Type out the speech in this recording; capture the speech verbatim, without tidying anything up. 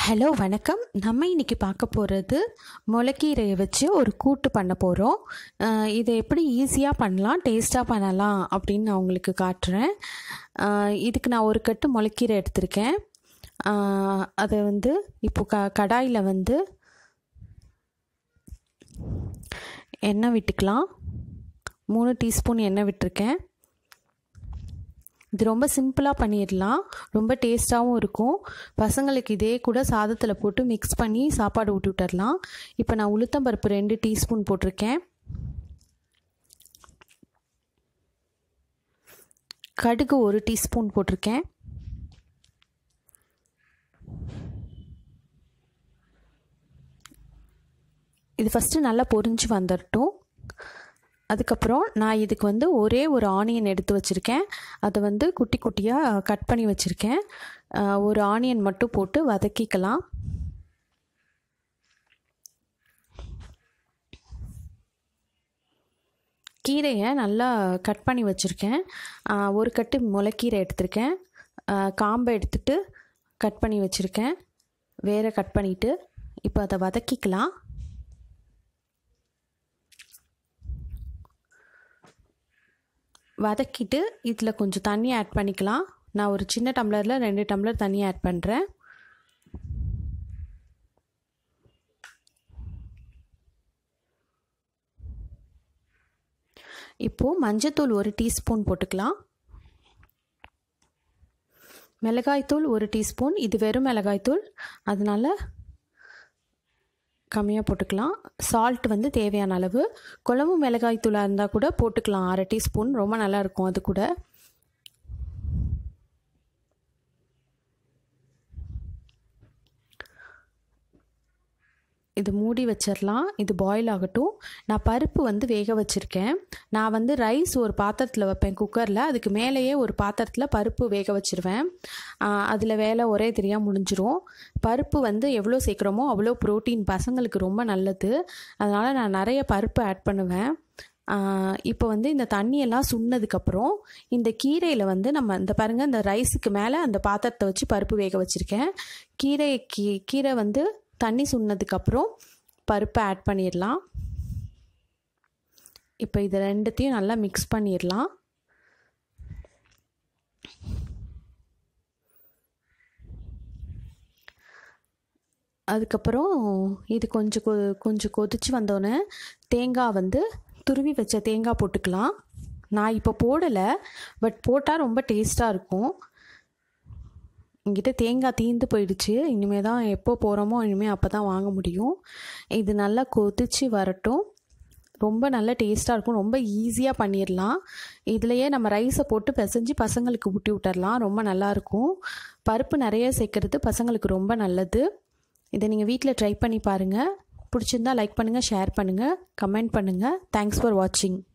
Hello வணக்கம். நம்ம இன்றைக்கி பார்க்க போகிறது முளைக்கீரையை வச்சு ஒரு கூட்டு பண்ண போகிறோம். இதை எப்படி ஈஸியாக பண்ணலாம், டேஸ்ட்டாக பண்ணலாம் அப்படின்னு நான் உங்களுக்கு காட்டுறேன். இதுக்கு நான் ஒரு கட்டு முளைக்கீரை எடுத்திருக்கேன். அதை வந்து இப்போ க கடாயில் வந்து எண்ணெய் விட்டுக்கலாம். மூணு டீஸ்பூன் எண்ணெய் விட்டுருக்கேன். இது ரொம்ப சிம்பிளாக பண்ணிடலாம், ரொம்ப டேஸ்ட்டாகவும் இருக்கும். பசங்களுக்கு இதே கூட சாதத்தில் போட்டு மிக்ஸ் பண்ணி சாப்பாடு ஊட்டி விட்டுடலாம். இப்போ நான் உளுத்தம்பருப்பு ரெண்டு டீஸ்பூன் போட்டிருக்கேன். கடுகு ஒரு டீஸ்பூன் போட்டிருக்கேன். இது ஃபஸ்ட்டு நல்லா பொரிஞ்சு வந்துடட்டும். அதுக்கப்புறம் நான் இதுக்கு வந்து ஒரே ஒரு ஆனியன் எடுத்து வச்சுருக்கேன். அதை வந்து குட்டி குட்டியாக கட் பண்ணி வச்சுருக்கேன். ஒரு ஆனியன் மட்டும் போட்டு வதக்கிக்கலாம். கீரையை நல்லா கட் பண்ணி வச்சுருக்கேன். ஒரு கட்டு முளைக்கீரை எடுத்திருக்கேன். காம்பை எடுத்துட்டு கட் பண்ணி வச்சுருக்கேன். வேற கட் பண்ணிவிட்டு இப்போ அதை வதக்கிக்கலாம். வதக்கிட்டு இதில் கொஞ்சம் தண்ணி ஆட் பண்ணிக்கலாம். நான் ஒரு சின்ன டம்ளரில் ரெண்டு டம்ளர் தண்ணி ஆட் பண்ணுறேன். இப்போது மஞ்சத்தூள் ஒரு டீஸ்பூன் போட்டுக்கலாம். மிளகாய்த்தூள் ஒரு டீஸ்பூன். இது வெறும் மிளகாய்த்தூள், அதனால் கம்மியாக போட்டுக்கலாம். சால்ட் வந்து தேவையான அளவு. குழம்பு மிளகாய் தூளாக இருந்தால் கூட போட்டுக்கலாம், அரை டீஸ்பூன். ரொம்ப நல்லாயிருக்கும் அது கூட. இது மூடி வச்சிடலாம். இது பாயில் ஆகட்டும். நான் பருப்பு வந்து வேக வச்சுருக்கேன். நான் வந்து ரைஸ் ஒரு பாத்திரத்தில் வைப்பேன், குக்கரில். அதுக்கு மேலேயே ஒரு பாத்திரத்தில் பருப்பு வேக வச்சுருவேன். அதில் வேலை ஒரே தெரியாமல் முடிஞ்சிரும். பருப்பு வந்து எவ்வளோ சேர்க்குறோமோ அவ்வளோ ப்ரோட்டீன், பசங்களுக்கு ரொம்ப நல்லது. அதனால் நான் நிறைய பருப்பு ஆட் பண்ணுவேன். இப்போ வந்து இந்த தண்ணியெல்லாம் சுண்ணதுக்கப்புறம் இந்த கீரையில் வந்து நம்ம இந்த பாருங்கள், இந்த ரைஸுக்கு மேலே அந்த பாத்திரத்தை வச்சு பருப்பு வேக வச்சுருக்கேன். கீரை கீ கீரை வந்து தண்ணி சுண்ணதுக்கப்புறம் பருப்பை ஆட் பண்ணிடலாம். இப்போ இது ரெண்டுத்தையும் நல்லா மிக்ஸ் பண்ணிடலாம். அதுக்கப்புறம் இது கொஞ்சம் கொ கொஞ்சம் கொதிச்சு வந்தோடனே தேங்காய் வந்து துருவி வச்ச தேங்காய் போட்டுக்கலாம். நான் இப்போ போடலை, பட் போட்டால் ரொம்ப டேஸ்ட்டாக இருக்கும். என்கிட்ட தேங்காய் தீர்ந்து போயிடுச்சு. இனிமேல் தான் எப்போ போகிறோமோ இனிமேல் அப்போ தான் வாங்க முடியும். இது நல்லா கொதிச்சு வரட்டும். ரொம்ப நல்ல டேஸ்ட்டாக இருக்கும். ரொம்ப ஈஸியாக பண்ணிடலாம். இதுலையே நம்ம ரைஸை போட்டு பிசைஞ்சு பசங்களுக்கு ஊட்டி விட்டுடலாம். ரொம்ப நல்லாயிருக்கும். பருப்பு நிறைய சேர்க்குறது பசங்களுக்கு ரொம்ப நல்லது. இதை நீங்கள் வீட்டில் ட்ரை பண்ணி பாருங்கள். பிடிச்சிருந்தா லைக் பண்ணுங்கள், ஷேர் பண்ணுங்கள், கமெண்ட் பண்ணுங்கள். தேங்க்ஸ் ஃபார் வாட்சிங்.